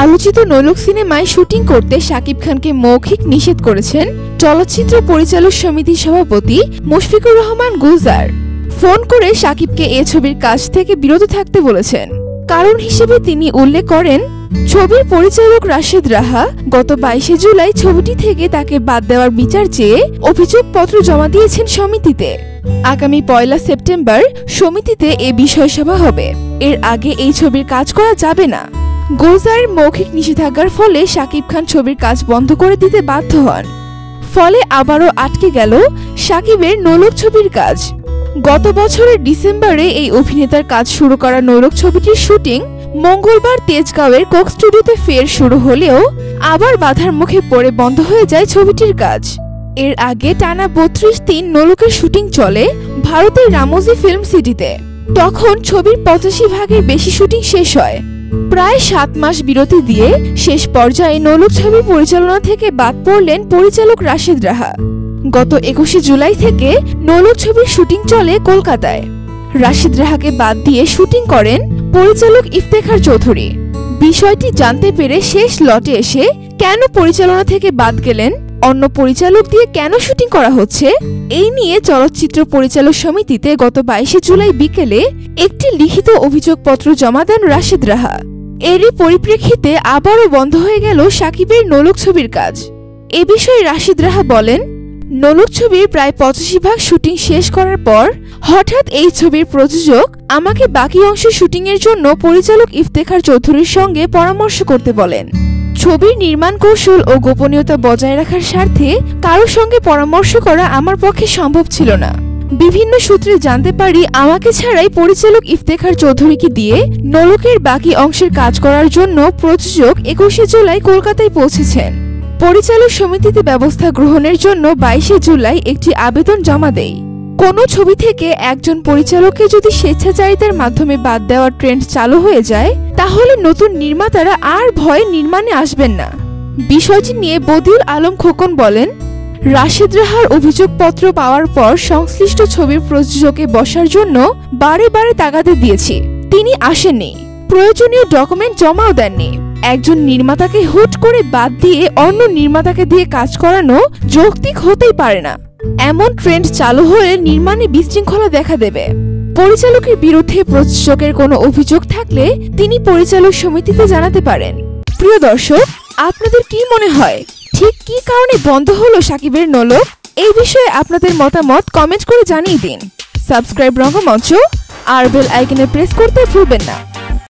আলোচিত নোলক সিনেমায় শুটিং করতে শাকিব খানকে মৌখিক নিষেধ করেছেন চলচ্চিত্র পরিচালক সমিতির সভাপতি মুশফিকুর রহমান গুলজার। ফোন করে শাকিবকে এ ছবির কাজ থেকে বিরত থাকতে বলেছেন। কারণ হিসেবে তিনি উল্লেখ করেন, ছবির পরিচালক রাশেদ রাহা গত 22 জুলাই ছবিটি থেকে তাকে বাদ দেওয়ার বিচার চেয়ে অভিযোগপত্র জমা দিয়েছেন সমিতিতে। আগামী 1 সেপ্টেম্বর সমিতিতে এ বিষয় সভা হবে। এর আগে এই ছবির কাজ করা যাবে না। গুলজারের মৌখিক নিষেধাজ্ঞার ফলে শাকিব খান ছবির কাজ বন্ধ করে দিতে বাধ্য হন। ফলে আবারও আটকে গেল শাকিবের নোলক ছবির কাজ। গত বছরের ডিসেম্বরে এই অভিনেতার কাজ শুরু করা নোলক ছবিটির শুটিং মঙ্গলবার তেজগাঁওয়ের কোক স্টুডিওতে ফের শুরু হলেও আবার বাধার মুখে পড়ে বন্ধ হয়ে যায় ছবিটির কাজ। এর আগে টানা 32 দিন নোলকের শুটিং চলে ভারতের রামোজি ফিল্ম সিটিতে। তখন ছবির 85 ভাগের বেশি শুটিং শেষ হয়। প্রায় 7 মাস বিরতি দিয়ে শেষ পর্যায়ে নোলক ছবি পরিচালনা থেকে বাদ পড়লেন পরিচালক রাশেদ রাহা। গত 21 জুলাই থেকে নোলক ছবির শুটিং চলে কলকাতায়। রাশেদ রাহাকে বাদ দিয়ে শুটিং করেন পরিচালক ইফতেখার চৌধুরী। বিষয়টি জানতে পেরে শেষ লটে এসে কেন পরিচালনা থেকে বাদ গেলেন, অন্য পরিচালক দিয়ে কেন শুটিং করা হচ্ছে, এই নিয়ে চলচ্চিত্র পরিচালক সমিতিতে গত 22 জুলাই বিকেলে একটি লিখিত অভিযোগপত্র জমা দেন রাশেদ রাহা। এরই পরিপ্রেক্ষিতে আবারও বন্ধ হয়ে গেল শাকিবের নোলক ছবির কাজ। এ বিষয়ে রাশেদ রাহা বলেন, নোলক ছবির প্রায় 85 ভাগ শুটিং শেষ করার পর হঠাৎ এই ছবির প্রযোজক আমাকে বাকি অংশ শুটিংয়ের জন্য পরিচালক ইফতেখার চৌধুরীর সঙ্গে পরামর্শ করতে বলেন। ছবির নির্মাণ কৌশল ও গোপনীয়তা বজায় রাখার স্বার্থে কারোর সঙ্গে পরামর্শ করা আমার পক্ষে সম্ভব ছিল না। বিভিন্ন সূত্রে জানতে পারি আমাকে ছাড়াই পরিচালক ইফতেখার চৌধুরীকে দিয়ে নোলকের বাকি অংশের কাজ করার জন্য প্রযোজক 21 জুলাই কলকাতায় পৌঁছেছেন। পরিচালক সমিতিতে ব্যবস্থা গ্রহণের জন্য 22 জুলাই একটি আবেদন জমা দেয়। কোনো ছবি থেকে একজন পরিচালককে যদি স্বেচ্ছাচারিতার মাধ্যমে বাদ দেওয়ার ট্রেন্ড চালু হয়ে যায়, তাহলে নতুন নির্মাতারা আর ভয়ে নির্মাণে আসবেন না। বিষয়টি নিয়ে বদিউল আলম খোকন বলেন, রাশেদ রাহার অভিযোগপত্র পাওয়ার পর সংশ্লিষ্ট ছবির প্রযোজকে বসার জন্য বারে বারে তাগাদা দিয়েছি, তিনি আসেননি, প্রয়োজনীয় ডকুমেন্ট জমাও দেননি। একজন নির্মাতাকে হুট করে বাদ দিয়ে অন্য নির্মাতাকে দিয়ে কাজ করানো যৌক্তিক হতেই পারে না। এমন ট্রেন্ড চালু হলে নির্মাণে বিশৃঙ্খলা দেখা দেবে। পরিচালকের বিরুদ্ধে প্রযোজকের কোনো অভিযোগ থাকলে তিনি পরিচালক সমিতিতে জানাতে পারেন। প্রিয় দর্শক, আপনাদের কি মনে হয়, ঠিক কি কারণে বন্ধ হলো শাকিবের নোলক? এই বিষয়ে আপনাদের মতামত কমেন্ট করে জানিয়ে দিন। সাবস্ক্রাইব রঙ্গমঞ্চ আর বেল আইকনে প্রেস করতে ভুলবেন না।